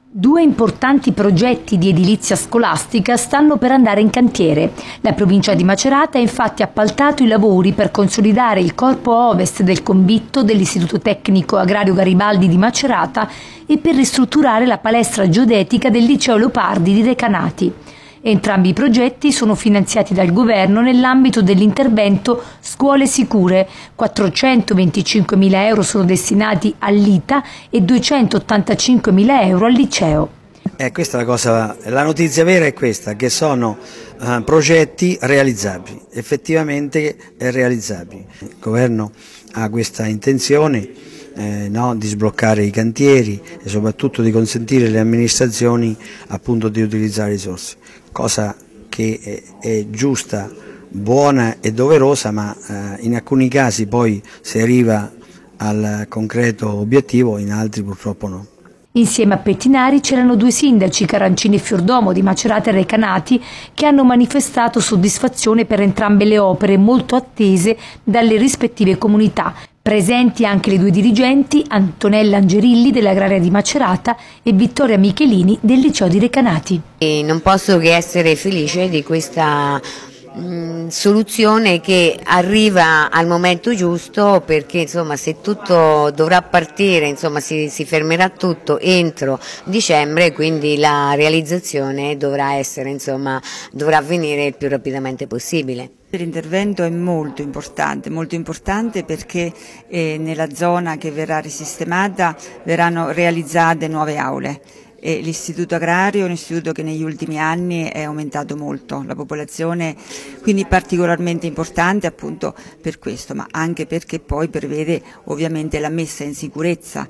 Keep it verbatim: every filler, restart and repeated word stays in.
Due importanti progetti di edilizia scolastica stanno per andare in cantiere. La provincia di Macerata ha infatti appaltato i lavori per consolidare il corpo ovest del convitto dell'Istituto Tecnico Agrario Garibaldi di Macerata e per ristrutturare la palestra geodetica del Liceo Leopardi di Recanati. Entrambi i progetti sono finanziati dal governo nell'ambito dell'intervento Scuole Sicure. quattrocentoventicinquemila euro sono destinati all'I T A e duecentottantacinquemila euro al liceo. Eh, questa è la cosa, la notizia vera è questa, che sono uh, progetti realizzabili, effettivamente realizzabili. Il governo ha questa intenzione eh, no, di sbloccare i cantieri e soprattutto di consentire alle amministrazioni appunto di utilizzare risorse, cosa che è, è giusta, buona e doverosa, ma eh, in alcuni casi poi si arriva al concreto obiettivo, in altri purtroppo no. Insieme a Pettinari c'erano due sindaci, Carancini e Fiordomo di Macerata e Recanati, che hanno manifestato soddisfazione per entrambe le opere molto attese dalle rispettive comunità. Presenti anche le due dirigenti, Antonella Angerilli dell'Agraria di Macerata e Vittoria Michelini del Liceo di Recanati. E non posso che essere felice di questa mh, soluzione che arriva al momento giusto, perché insomma se tutto dovrà partire, insomma si, si fermerà tutto entro dicembre, quindi la realizzazione dovrà essere, insomma, dovrà avvenire il più rapidamente possibile. L'intervento è molto importante, molto importante perché eh, nella zona che verrà risistemata verranno realizzate nuove aule. L'istituto agrario è un istituto che negli ultimi anni è aumentato molto, la popolazione, quindi particolarmente importante appunto per questo, ma anche perché poi prevede ovviamente la messa in sicurezza